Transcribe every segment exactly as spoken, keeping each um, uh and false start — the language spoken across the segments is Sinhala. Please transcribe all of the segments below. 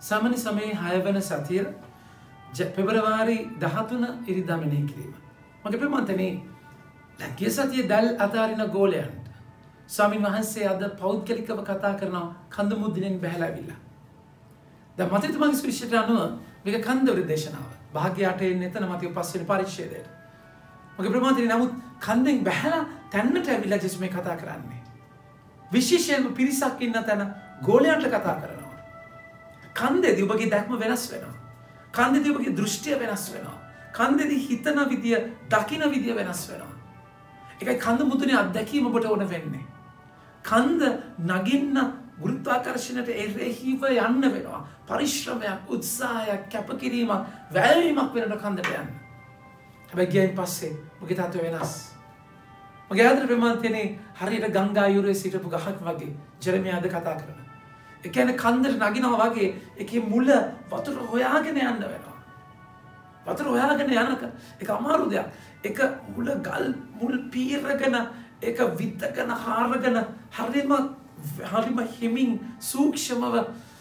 සාමාන්‍ය සමයේ හය වෙනි සතිය පෙබරවාරි දහතුන ඉරිදා මෙනෙහි කිරීම. මගේ ප්‍රමාන්තනේ ලැග්ගේ සතියේ දැල් අතාරින ගෝලයන්ට ස්වාමීන් වහන්සේ අද පෞද්ගලිකව කතා කරනවා කන්ද මුද්දිනෙන් බැහැලා ඇවිල්ලා. දැන් මතක මගේ සුවිශේෂයට අනුව මේක කන්දවල දේශනාව. භාග්‍ය අටේ එතන මතක පස්වෙනි පරිච්ඡේදයට. මගේ ප්‍රමාන්තනේ නමුත් කන්දෙන් බැහැලා තැන්නට ඇවිල්ලා ජෙස් මේ කතා කරන්නේ. විශේෂයෙන්ම පිරිසක් ඉන්න තැන ගෝලයන්ට කතා කරනවා. කන්දේදී ඔබගේ දැක්ම වෙනස් වෙනවා. කන්දේදී ඔබගේ දෘෂ්ටිය වෙනස් වෙනවා. කන්දේදී හිතන විදිය, දකින විදිය වෙනස් වෙනවා. ඒකයි කන්ද මුදුනේ අත්දැකීම ඔබට ඕන වෙන්නේ. කන්ද නගින්න ගුරුත්වාකර්ෂණයට එරෙහිව යන්න වෙනවා. පරිශ්‍රමයක්, උත්සාහයක්, කැපකිරීමක්, වැයවීමක් වෙනට කන්දට යන්න. හැබැයි ගියයින් පස්සේ ඔබගේ තත්ත්වය වෙනස්. මගේ ආදර ප්‍රමාන්තනේ හරියට ගංගා යුරේ සිටපු ගහක් වගේ ජෙරමියාද කතා කරනවා. ඒ කියන්නේ කන්දට නගිනවා වගේ එකේ මුල වතුර හොයාගෙන යන්න වෙනවා. වතුර හොයාගෙන යනක ඒක අමාරු දෙයක්. ඒක මුල ගල් මුල් පීරගෙන ඒක විත්තගෙන හාරගෙන හරිම හරිම හිමින් සූක්ෂමව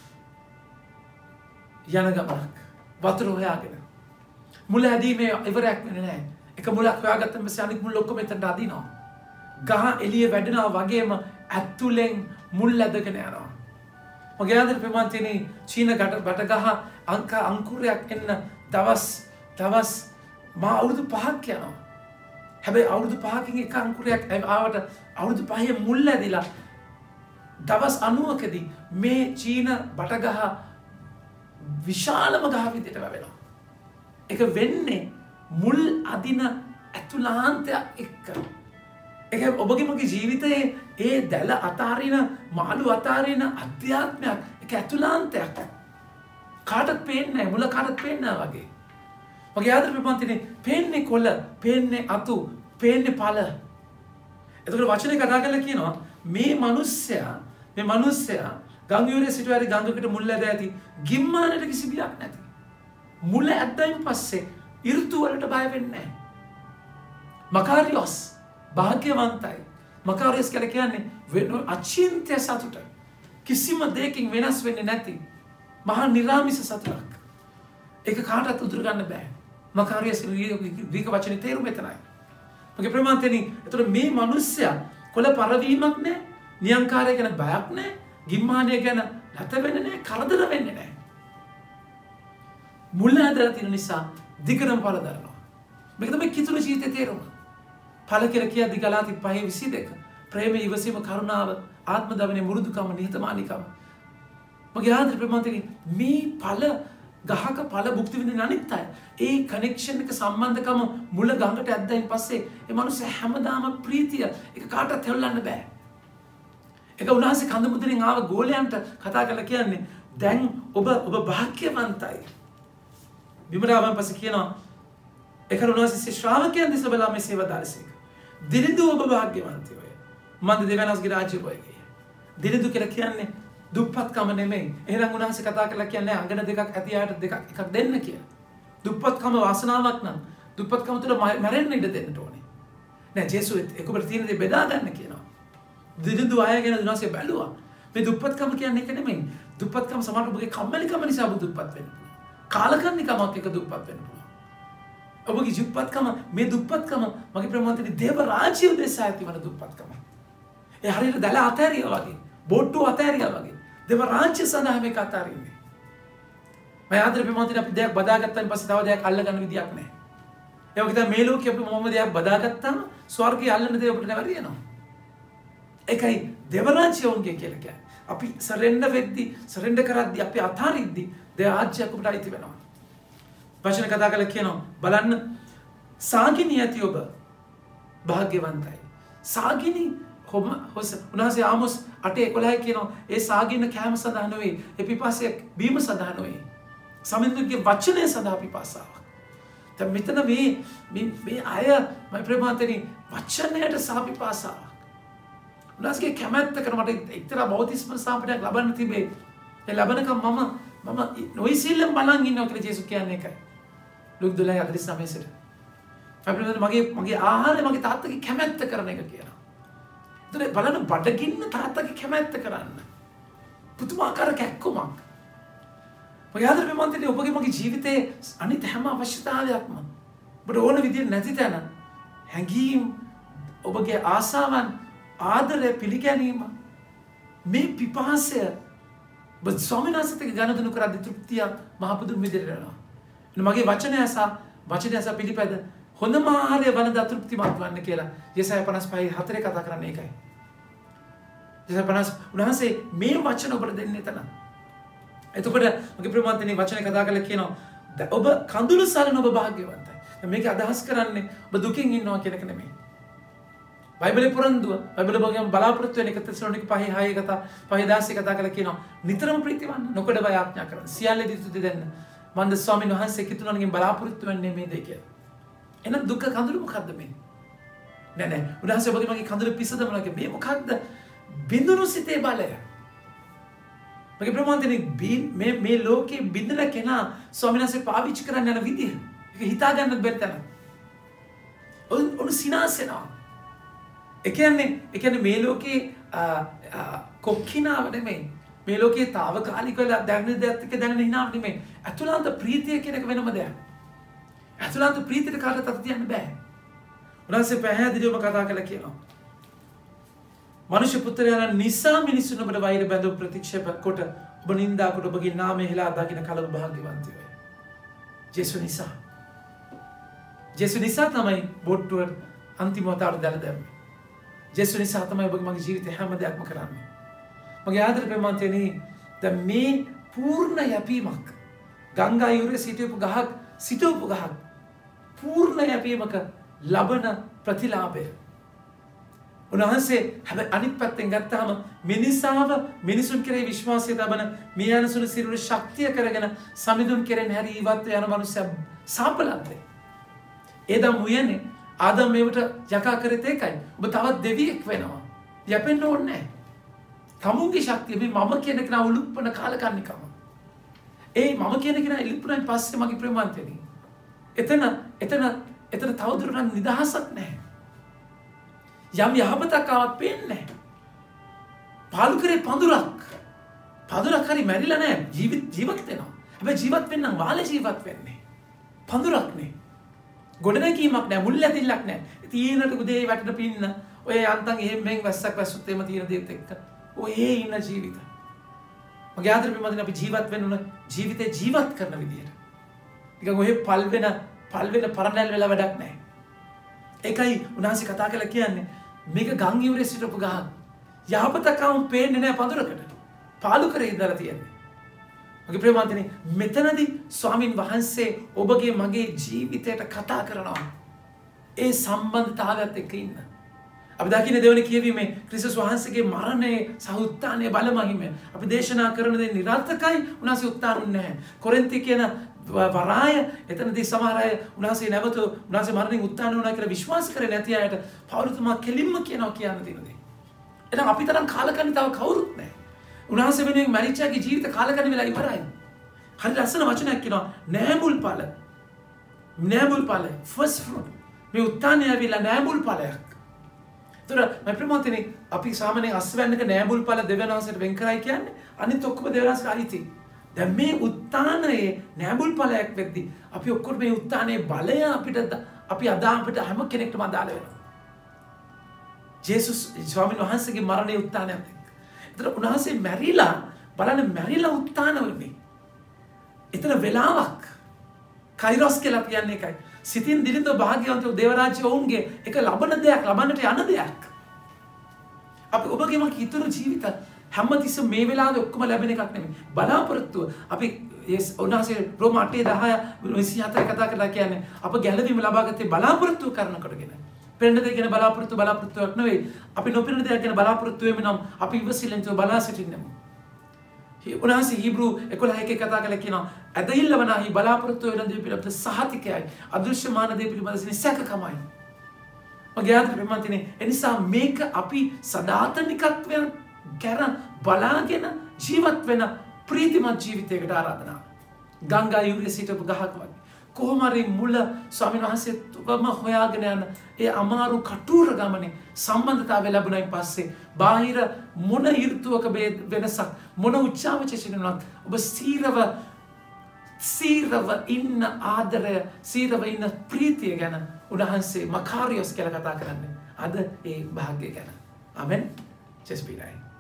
යන ගමනක්. වතුර හොයාගෙන. මුල ඇදීමේ ඉවරයක් වෙන්නේ නැහැ. එක මුලක් හොයාගත්තම පස්සේ අනිත් මුල් ඔක්කොම එතනට අදිනවා. ගහ එළිය වැඩෙනවා වගේම ඇතුලෙන් මුල් ඇදගෙන යනවා. මගේ ආදර ප්‍රමාන්තනේ චීන බටගහ අංක අංකුරයක් එන්න දවස් දවස් මා අවුරුදු පහක් යනවා. හැබැයි අවුරුදු පහකින් එක අංකුරයක් ආවට අවුරුදු පහේ මුල් ඇදිලා දවස් අනූවකදී මේ චීන බටගහ විශාලම ගහ විදිහට වැවෙනවා. ඒක වෙන්නේ මුල් අදින ඇතුළාන්තයක් එක්ක. ඒක ඔබගේ මගේ ජීවිතයේ ඒ දැල අතාරින මාළු අතාරින අධ්‍යාත්මයක් ඒක ඇතුළාන්තයක්. කාටත් පේන්නේ නැහැ මුල කාටත් පේන්නේ නැහැ වගේ. මගේ ආදර ප්‍රපන්තිනේ පේන්නේ කොළ, පේන්නේ අතු, පේන්නේ පළ. එතකොට වචනේ කතා කරලා කියනවා මේ මිනිස්සයා මේ මිනිස්සයා ගංගුවේ සිටුවරි ගංගකට මුල් ඇද ඇති ගිම්මානට කිසි බියක් නැති. මුල ඇද්දයින් පස්සේ ඍතු වලට බය වෙන්නේ නැහැ. මකාරියොස් භාග්‍යවන්තයි. මකාරියස් කියලා කියන්නේ අචින්ත්‍ය සතුට. කිසිම දෙයකින් වෙනස් වෙන්නේ නැති මහා නිරාමිස සතුටක්. ඒක කාටවත් උදුර ගන්න බෑ. මකාරියස් ග්‍රීක වචනේ තේරුම එතනයි. මගේ ප්‍රමාන්තෙනි එතකොට මේ මිනිස්සයා කොළ පරවීමක් නැහැ, නියංකාරය ගැන බයක් නැහැ, ගිම්මානය ගැන නැත වෙන්නේ නැහැ, කරදර වෙන්නේ නැහැ. මුල ඇදලා තියෙන නිසා දිගටම පරදරනවා. මේක තමයි කිතුණු ජීවිතේ තේරුම. ඵල කියලා කියද්දි ගලාති පහේ විසි දෙක ප්‍රේම ඉවසීම කරුණාව ආත්ම දවනේ මුරුදුකම නිහතමානීකම. මගේ ආදර ප්‍රමාන්තෙනි මේ ඵල ගහක ඵල භුක්ති විඳින අනිත් අය ඒ කනෙක්ෂන් එක සම්බන්ධකම මුල ගඟට ඇද්දයින් පස්සේ ඒ මනුස්සයා හැමදාම ප්‍රීතිය ඒක කාටවත් හෙල්ලන්න බෑ. ඒක උන්වහන්සේ කඳ මුදුනින් ආව ගෝලයන්ට කතා කරලා කියන්නේ දැන් ඔබ ඔබ භාග්‍යවන්තයි. විමරාවන් පස්සේ කියනවා ඒක උන්වහන්සේ ශ්‍රාවකයන් දිස බලා මෙසේ වදාළසේක. දිරිදු ඔබ භාග්‍යවන්තයෝ. මන්ද දෙවනස්ගේ රාජ්‍ය වගේ. දිරිදු කියලා කියන්නේ දුප්පත්කම නෙමෙයි. එහෙනම් උන්වහන්සේ කතා කරලා කියන්නේ අංගන දෙකක් ඇති අයට දෙකක් එකක් දෙන්න කියලා. දුප්පත්කම වාසනාවක් නම් දුප්පත්කම තුළ මැරෙන්න ඉඩ දෙන්න ඕනේ. නෑ ජේසුස් එක්කපට තියෙන දේ බෙදා ගන්න කියනවා. දිරිදු අය ගැන උන්වහන්සේ බැලුවා. මේ දුප්පත්කම කියන්නේ ඒක නෙමෙයි. දුප්පත්කම සමහර ඔබගේ කම්මැලිකම නිසා ඔබ දුප්පත් වෙන්න පුළුවන්. කාලකන්නිකමක් එක දුප්පත් වෙන්න පුළුවන්. ඔබගේ දුප්පත්කම මේ දුප්පත්කම මගේ ප්‍රමාන්තනේ දේව රාජ්‍ය උදෙසා ඇතිවන දුප්පත්කම. ඒ හරියට දැල අතෑරියා වගේ, බොට්ටු අතෑරියා වගේ. දේව රාජ්‍ය සඳහා මේක අතාරින්නේ. මම ආදර ප්‍රමාන්තනේ අපි දෙයක් බදාගත්තාන් පස්සේ තව දෙයක් අල්ල ගන්න විදියක් නැහැ. ඒ වගේ තමයි මේ ලෝකේ අපි මොනම දෙයක් බදාගත්තාම ස්වර්ගය අල්ලන්න දේ අපිට නැවරියනවා. ඒකයි දේව රාජ්‍ය උන්ගේ කියලා කියන්නේ. අපි සරෙන්ඩර් වෙද්දි, සරෙන්ඩර් කරද්දි අපි අතාරිද්දි දේව රාජ්‍යයක් අපිට අයිති වෙනවා. වචන කතා කරලා කියනවා බලන්න සාගිනී ඇති ඔබ භාග්‍යවන්තයි. සාගිනී කොම හොස උන්වහන්සේ ආමොස් අටේ එකොළහයි කියනවා ඒ සාගින කෑම සඳහා නෙවෙයි, ඒ පිපාසය බීම සඳහා නෙවෙයි. සමින්දුගේ වචනය සඳහා පිපාසාවක්. දැන් මෙතන මේ මේ අය මම ප්‍රමාන්තනි වචනයට සහ පිපාසාවක්. උන්වහන්සේගේ කැමැත්ත කර මට එක්තරා බෞද්ධිස්ම සාපඩයක් ලබන්න තිබේ. ඒ ලබනකම් මම මම නොයිසිල්ලෙන් බලන් ඉන්නවා කියලා ජේසුස් කියන්නේ ඒකයි. ලුක් දොළහයි හතළිස් නවය සිට. අපිට මගේ මගේ ආහාරය මගේ තාත්තගේ කැමැත්ත කරන එක කියනවා. ඒතර බලන්න බඩගින්න තාත්තගේ කැමැත්ත කරන්න. පුදුමාකාර කැක්කමක්. මගේ ආදරේ මන්ත්‍රී ඔබගේ මගේ ජීවිතයේ අනිත් හැම අවශ්‍යතාවයක්ම ඔබට ඕන විදිහට නැති තැන හැඟීම් ඔබගේ ආසාවන් ආදරය පිළිගැනීම මේ පිපාසය ඔබ ස්වාමීන් වහන්සේට ගනුදෙනු කරද්දී තෘප්තිය මහ පුදුම විදිහට වෙනවා. මගේ වචනය සහ වචනය සහ පිළිපැද හොඳම ආහාරය වළඳ තෘප්තිමත් වන්න කියලා යෙසායා පනස් පහ හතරේ කතා කරන්නේ ඒකයි. යෙසායා පනස් උන්වහන්සේ මේ වචන ඔබට දෙන්නේ එතන. එතකොට මගේ ප්‍රමාන්තනේ වචනේ කතා කරලා කියනවා ඔබ කඳුළු සරණ ඔබ භාග්‍යවන්තයි. මේක අදහස් කරන්නේ ඔබ දුකින් ඉන්නවා කියන එක නෙමෙයි. බයිබලේ පුරන්දුව බයිබල භාගයන් බලාපොරොත්තු වෙන එක තෙසලොනික පහ හය කතා පහ දාසය කතා කරලා කියනවා නිතරම ප්‍රීතිවන්ත නොකඩ බය ආඥා කරන සියල්ලදී තුති දෙන්න. මන්ද ස්වාමීන් වහන්සේ කිතුණන්ගෙන් බලාපොරොත්තු වෙන්නේ මේ දෙක. එහෙනම් දුක කඳුළු මොකද්ද මේ? නෑ නෑ උන්වහන්සේ ඔබගේ මගේ කඳුළු පිසදමනවා කිය මේ මොකද්ද? බිඳුණු සිතේ බලය. මගේ ප්‍රමාන්තනේ මේ මේ ලෝකේ බිඳන කෙනා ස්වාමීන් වහන්සේ පාවිච්චි කරන්න යන විදිහ ඒක හිතා ගන්නත් බැරි තරම්. ඔන්න සිනාසෙනවා. ඒ කියන්නේ ඒ කියන්නේ මේ ලෝකේ කොක්කිනාව නෙමෙයි. මේ ලෝකේ తాවකාලික වෙලා දැනෙන දෙයක් එක දැනෙන හිනාව නෙමෙයි. අතුලාන්ත ප්‍රීතිය කියන එක වෙනම දෙයක්. අතුලාන්ත ප්‍රීතියට කාටවත් අත තියන්න බෑ. උන්වහන්සේ පැහැදිලිවම කතා කළා කියනවා. මනුෂ්‍ය පුත්‍රයාණන් නිසා මිනිසුන් ඔබට වෛර බැඳ ප්‍රතික්ෂේප කොට ඔබ නින්දා කොට ඔබගේ නාමය හෙලා දකින්න කලබ භාග්‍යවන්තය වේ. ජේසු නිසා. ජේසු නිසා තමයි බොට්ටුවට අන්තිම වතාවට දැල දැම්මේ. ජේසු නිසා තමයි ඔබගේ මගේ ජීවිතේ හැම දෙයක්ම කරන්නේ. මගේ ආදර ප්‍රේමන්තයනි දැන් මේ පූර්ණ යැපීමක් ගංගා යුරේ සිටවපු ගහක් සිටවපු ගහක් පූර්ණ යැපීමක ලබන ප්‍රතිලාභය. උන්වහන්සේ හැබැයි අනිත් පැත්තෙන් ගත්තාම මිනිසාව මිනිසුන් කෙරෙහි විශ්වාසය තබන මියනසුන සිරුර ශක්තිය කරගෙන සමිඳුන් කෙරෙන් හැරී ඉවත් යන මනුස්සයා සාපලන්තේ. එදම් උයනේ ආදම් මේවට යකා කරේ ඒකයි. ඔබ තවත් දෙවියෙක් වෙනවා. යැපෙන්න ඕනේ නැහැ. තමුන්ගේ ශක්තිය මේ මම කියන කෙනා උලුප්පන කාලකන්නිකම. ඒ මම කියන කෙනා ඉලිප්පුණාන් පස්සේ මගේ ප්‍රේමන්තෙනි. එතන එතන එතන තවදුරටත් නිදහසක් නැහැ. යම් යහපතක් ආවත් පේන්නේ නැහැ. පාලු කරේ පඳුරක්. පඳුරක් හරි මැරිලා නැහැ. ජීවිත ජීවත් වෙනවා. හැබැයි ජීවත් වෙන්න නම් වාලේ ජීවත් වෙන්නේ. පඳුරක් නේ. ගොඩනැගීමක් නැහැ. මුල් ඇතිල්ලක් නැහැ. තීනට උදේ වැටෙන පින්න ඔය යන්තම් එහෙම මෙන් වැස්සක් වැස්සුත් එම තියෙන දේත් එක්ක ඔය ඉන්න ජීවිත. මගේ ආදර පින්වත්නි අපි ජීවත් වෙන්න ඕන ජීවිතේ ජීවත් කරන විදියට. නිකන් ඔය පල් වෙන පල් වෙන පරණැල් වෙලා වැඩක් නැහැ. ඒකයි උන්වහන්සේ කතා කරලා කියන්නේ මේක ගම් ඉවුරේ සිටපු ගහක්. යහපතකම පේන්නේ නැහැ පඳුරකට. පාලු කරේ ඉඳලා තියෙන්නේ. මගේ ප්‍රේමන්තනේ මෙතනදී ස්වාමින් වහන්සේ ඔබගේ මගේ ජීවිතයට කතා කරනවා. ඒ සම්බන්ධතාවයත් එක්ක ඉන්න. අපි දකින්නේ දෙවෙනි කියවීමේ ක්‍රිස්තුස් වහන්සේගේ මරණය සහ උත්ථානයේ බලමහිම. අපි දේශනා කරන දේ නිරර්ථකයි උන්වහන්සේ උත්ථානුන්නේ නැහැ. කොරින්ති කියන වරාය එතනදී සමහර අය උන්වහන්සේ නැවත උන්වහන්සේ මරණයෙන් උත්ථාන වුණා කියලා විශ්වාස කරේ නැති අයට පෞලතුමා කෙලින්ම කියනවා කියන්න තියෙන දේ. එහෙනම් අපි තරම් කාලකන්ණි තව කවුරුත් නැහැ. උන්වහන්සේ වෙනුවෙන් මරිච්චාගේ ජීවිත කාලකන්ණි වෙලා ඉවරයි. හරි ලස්සන වචනයක් කියනවා නෑමුල් ඵල. නෑමුල් ඵල first fruit. මේ උත්ථානය ඇවිල්ලා නෑමුල් ඵලයක්. ඒතර මම ප්‍රමෝතනේ අපි සාමාන්‍යයෙන් අස්වැන්නක නෑමුල් ඵල දෙවියන්වහන්සේට වෙන් කරයි කියන්නේ අනිත් ඔක්කොම දෙවියන්වහන්සේට අයිති. දැන් මේ උත්ථානයේ නෑමුල් ඵලයක් වෙද්දී අපි ඔක්කොම මේ උත්ථානයේ බලය අපිට අපි අදා අපිට හැම කෙනෙක්ටම අදාළ වෙනවා. ජේසුස් ස්වාමීන් වහන්සේගේ මරණයේ උත්ථානයත් එක්ක. ඒතර උන්වහන්සේ මැරිලා බලන්න මැරිලා උත්ථාන වෙන්නේ. ඒතර වෙලාවක් කයිරොස් කියලා කියන්නේ එකයි. සිතින් දිලින්ද භාග්‍යවන්ත දේවරාජ්‍ය ඔවුන්ගේ එක ලබන දෙයක් ලබන්නට යන දෙයක්. අපි ඔබගේ මගේ හිතන ජීවිත හැමතිස්සෙම මේ වෙලාවේ ඔක්කොම ලැබෙන එකක් නෙමෙයි. බලාපොරොත්තුව අපි උන්වහන්සේ රෝම අටේ දහය විසි හතර කතා කරලා කියන්නේ අප ගැලවීම ලබාගත්තේ බලාපොරොත්තු කරනකොටගෙන. පෙරණ දෙයක් ගැන බලාපොරොත්තු බලාපොරොත්තුවක් නෙවෙයි. අපි නොපෙරණ දෙයක් ගැන බලාපොරොත්තු වෙමු නම් අපි ඉවසිල්ලෙන් බලා සිටින්නෙමු. උන්වහන්සේ හීබ්‍රු එකොළහ එකේ කතා කරලා කියනවා ඇදහිල්ල වනාහි බලාපොරොත්තු වෙන දේ පිළිබඳ සහතිකයයි අදෘශ්‍යමාන දේ පිළිබඳ සැකකමයි. මගේ ආදර ප්‍රේමන්තනේ එනිසා මේක අපි සදාතනිකත්වයෙන් කරන් බලාගෙන ජීවත් වෙන ප්‍රීතිමත් ජීවිතයකට ආරාධනා. ගංගා යුරේ සිටපු ගහක් වගේ. කොහොම හරි මුල ස්වාමීන් වහන්සේ තුගම හොයාගෙන යන ඒ අමාරු කටුර ගමනේ සම්බන්ධතාවය ලැබුණයින් පස්සේ බාහිර මොන ඍතුවක වෙනසක් මොන උච්චාවච සිටිනවත් ඔබ ස්ථීරව සීරව ඉන්න ආදරය සීරව ඉන්න ප්‍රීතිය ගැන උන්වහන්සේ මකාරියොස් කියලා කතා කරන්නේ අද ඒ භාග්‍ය ගැන. ආමෙන්. ජෙස්පීරයි.